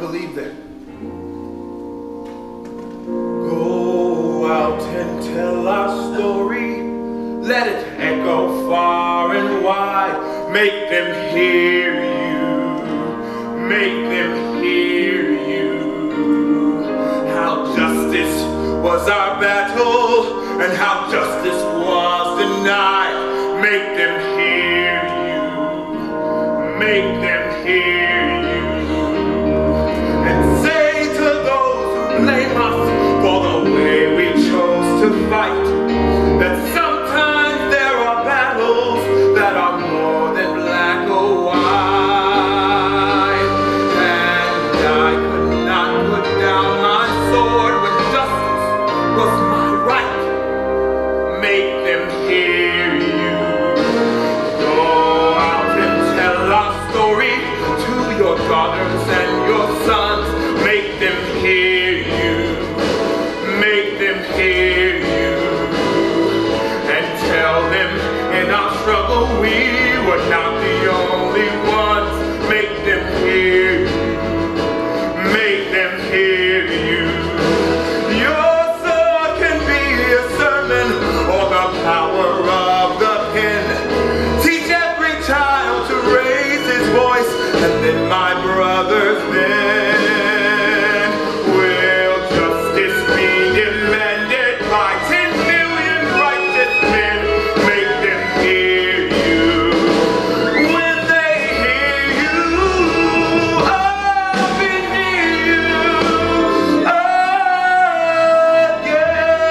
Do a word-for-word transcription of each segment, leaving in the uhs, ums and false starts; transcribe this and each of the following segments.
believe them. Go out and tell our story. Let it echo far and wide. Make them hear you. Make them hear you. How justice was our battle and how justice was denied. Make them hear you. Make them hear you. And say to those who blame us for the way we chose to fight, that sometimes there are battles that are more than black or white. And I could not put down my sword when justice was my right. Make them hear you. Go out and tell our story to your daughters and your sons. Make them hear you. Make them hear you. And tell them in our struggle we were not the only ones. Make them hear you. Make them hear you. Your sword can be a sermon or the power of the pen. Teach every child to raise his voice, and then my brothers, then will justice be demanded by ten million righteous men. Make them hear you. When they hear you, I'll be near you again.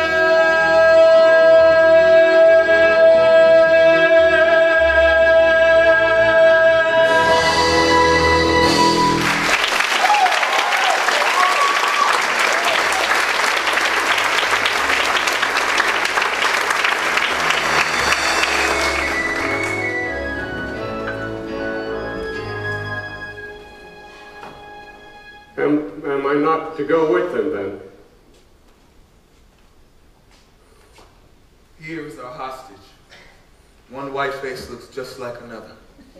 Am, am I not to go with them then? Here is our hostage. One white face looks just like another.